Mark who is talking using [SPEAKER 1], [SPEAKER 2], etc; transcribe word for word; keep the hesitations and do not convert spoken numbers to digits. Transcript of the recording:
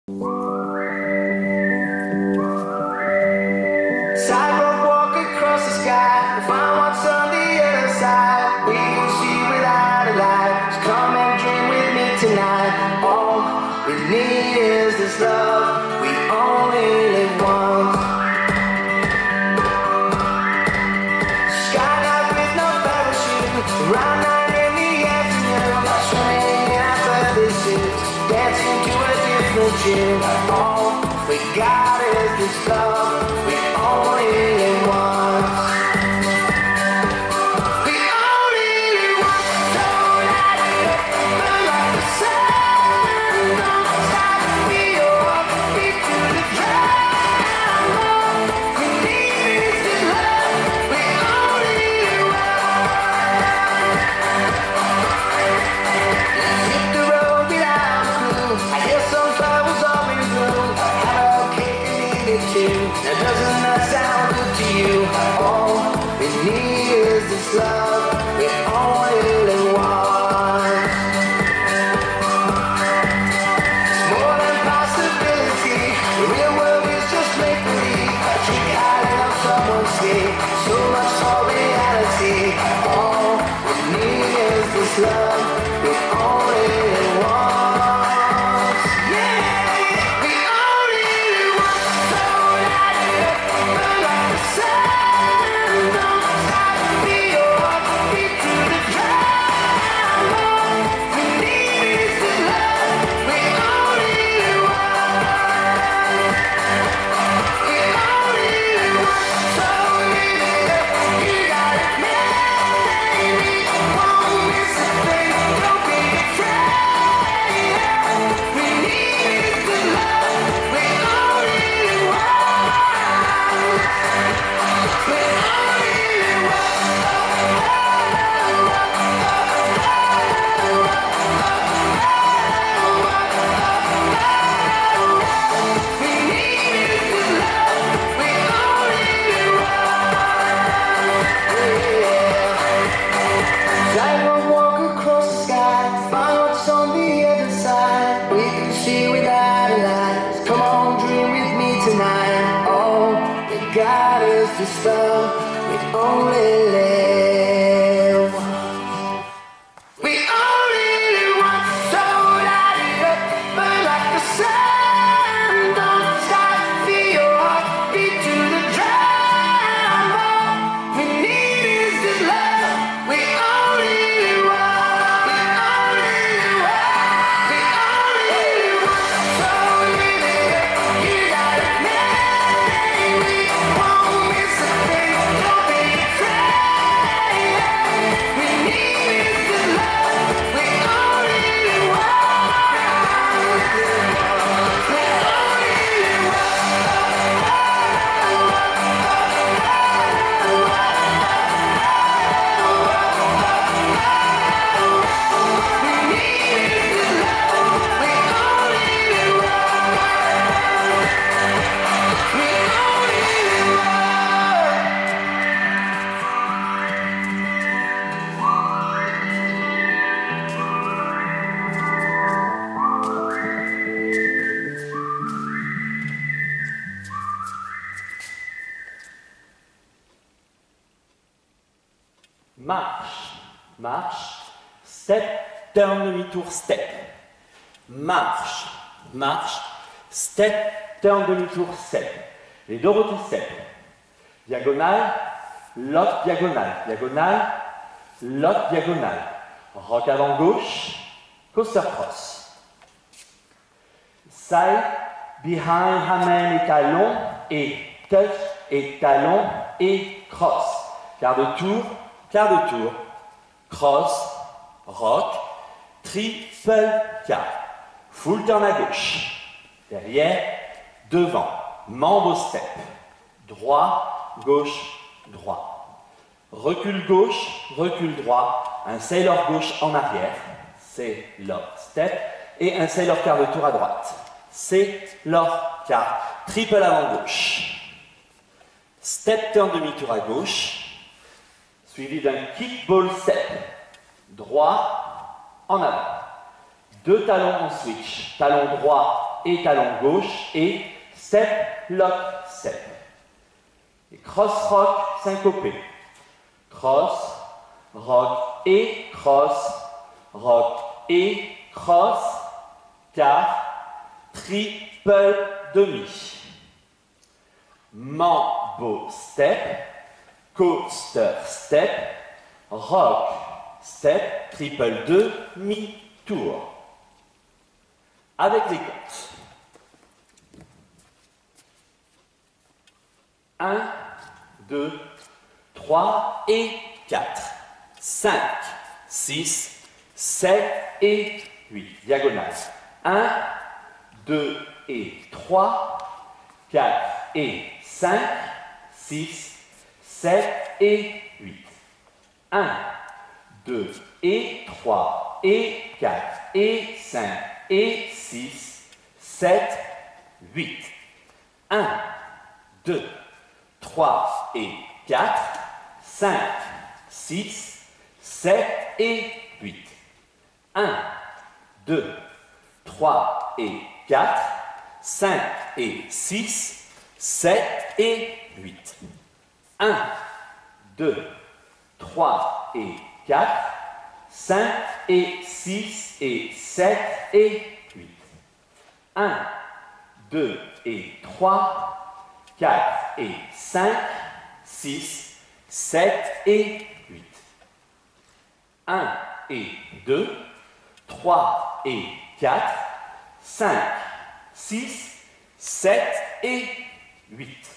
[SPEAKER 1] Sidewalk walk across the sky, find what's on the other side. We can see without a light. So come and dream with me tonight. All we need is this love. We only live once. Skydive with no parachute, around nine in the afternoon. Swimming after this suit, dancing to a different tune. All we got is this love. We only live once. We only live once. So light it up, burn like the sun. Don't stop, be your heartbeat to the ground. We need is this love. We only live once. Hit the road without a clue. I hear some flowers all in bloom. Have a cake and eat it too. Now doesn't that sound good to you? All we need is this love. We only live once. It's more than possibility. The real world is just make believe. A trick hiding on someone's sleeve. So much for reality. All we need is this love. We only live once. Yeah, we only live once. So light it up, burn like the sun. Don't stop, be your heartbeat to the ground. All we need is this love. We only live once. We only live once. So live it up, you got it made. Won't miss a thing, don't be afraid. We need is this love. We only live once. We only live once. We need is this love. We only live once. Yeah. Sidewalk walk across the sky, find what's on the other side. We can see without a light. Come on, dream with me tonight. All we got is this love. We only live once. We only live once. So light it up, burn like the sun. Don't stop, feel your heartbeat to the ground. All we need is this love. We only live once. We only live once. We only live once. So live it up, you got it made. We won't miss a thing, don't be afraid. We need is this love. We only live once. We only live We need is this love. We only live once. We only live once.
[SPEAKER 2] Marche, marche, step, turn demi-tour, step. Marche, marche, step, turn demi-tour, step. Les Dorothy step. Diagonale, lock, diagonale, diagonale, lock, diagonale. Rock avant gauche, coaster cross. Side, behind, amen et talon, et touch, et talon, et cross. Quart de tour, quart de tour, cross, rock, triple quart. Full turn à gauche. Derrière, devant, mambo step. Droit, gauche, droit. Recul gauche, recul droit. Un sailor gauche en arrière. Sailor step. Et un sailor quart de tour à droite. Sailor quart. Triple avant gauche. Step turn demi-tour à gauche. Suivi d'un kickball step. Droit, en avant. Deux talons en switch. Talon droit et talon gauche et step, lock, step. Et cross, rock, syncopé. Cross, rock et cross, rock et cross, quart, triple demi. Mambo step, coaster step, rock step, triple demi tour. Avec les comptes. un, deux, trois et quatre. cinq, six, sept et huit. Diagonale. un, deux et trois, quatre et cinq, six, sept et huit. un, deux et trois et quatre et cinq et six, sept, huit. un, deux, trois et quatre, cinq, six, sept et huit. un, deux, trois et quatre, cinq et six, sept et huit. un, deux, trois et quatre, cinq et six et sept et huit. un, deux et trois, quatre et cinq, six, sept et huit. un et deux, trois et quatre, cinq, six, sept et huit.